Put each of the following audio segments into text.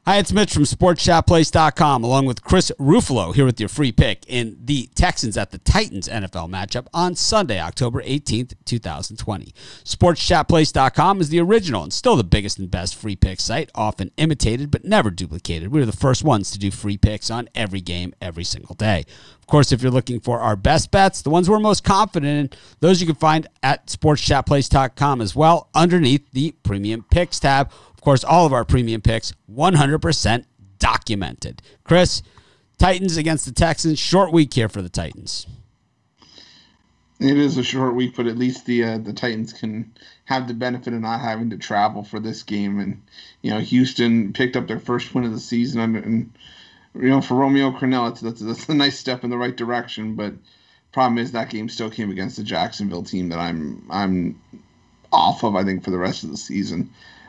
Hi, it's Mitch from SportsChatPlace.com, along with Chris Ruffolo here with your free pick in the Texans at the Titans NFL matchup on Sunday, October 18th, 2020. SportsChatPlace.com is the original and still the biggest and best free pick site, often imitated but never duplicated. We were the first ones to do free picks on every game, every single day. Of course, if you're looking for our best bets, the ones we're most confident in, those you can find at SportsChatPlace.com as well, underneath the Premium Picks tab. Of course, all of our premium picks, 100% documented. Chris, Titans against the Texans. Short week here for the Titans. It is a short week, but at least the Titans can have the benefit of not having to travel for this game. And, Houston picked up their first win of the season. And for Romeo Crennel, that's a nice step in the right direction. But problem is that game still came against the Jacksonville team that I'm off of, I think, for the rest of the season.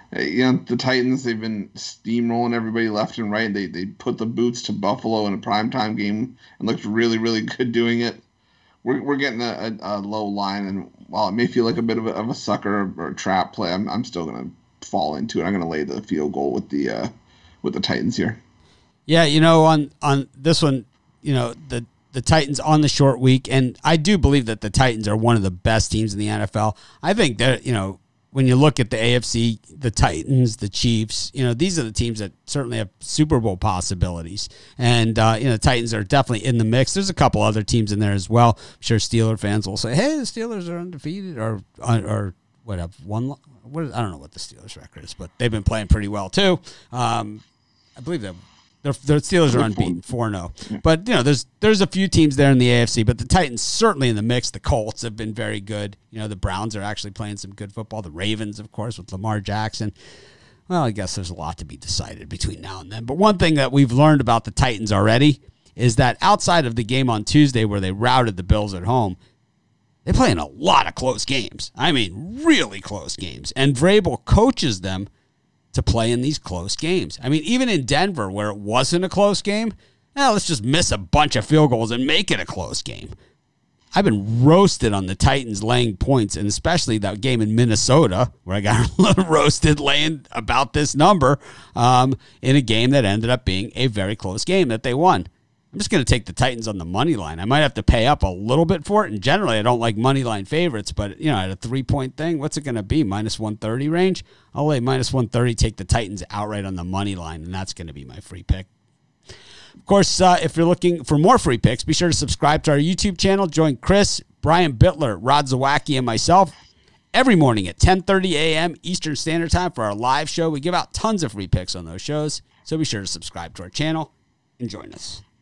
The Titans, they've been steamrolling everybody left and right. They put the boots to Buffalo in a primetime game and looked really, really good doing it. We're getting a low line, and while it may feel like a bit of a sucker or a trap play, I'm still going to fall into it. I'm going to lay the field goal with the Titans here. Yeah, on this one, the Titans on the short week, and I do believe that the Titans are one of the best teams in the NFL. I think that, when you look at the AFC, the Titans, the Chiefs, these are the teams that certainly have Super Bowl possibilities. And, the Titans are definitely in the mix. There's a couple other teams in there as well. I'm sure Steeler fans will say, hey, the Steelers are undefeated or whatever. I don't know what the Steelers record is, but they've been playing pretty well too. I believe the Steelers are unbeaten, 4-0. But, there's a few teams there in the AFC, but the Titans certainly in the mix. The Colts have been very good. The Browns are actually playing some good football. The Ravens, of course, with Lamar Jackson. Well, I guess there's a lot to be decided between now and then. But one thing that we've learned about the Titans already is that outside of the game on Tuesday where they routed the Bills at home, they play in a lot of close games. I mean, really close games. And Vrabel coaches them to play in these close games. I mean, even in Denver, where it wasn't a close game, let's just miss a bunch of field goals and make it a close game. I've been roasted on the Titans laying points, and especially that game in Minnesota, where I got roasted laying about this number in a game that ended up being a very close game that they won. I'm just going to take the Titans on the money line. I might have to pay up a little bit for it, and generally I don't like money line favorites, but at a 3-point thing, what's it going to be, minus 130 range? I'll lay minus 130, take the Titans outright on the money line, and that's going to be my free pick. Of course, if you're looking for more free picks, be sure to subscribe to our YouTube channel. Join Chris, Brian Bittler, Rod Zawacki, and myself every morning at 10:30 a.m. Eastern Standard Time for our live show. We give out tons of free picks on those shows, so be sure to subscribe to our channel and join us.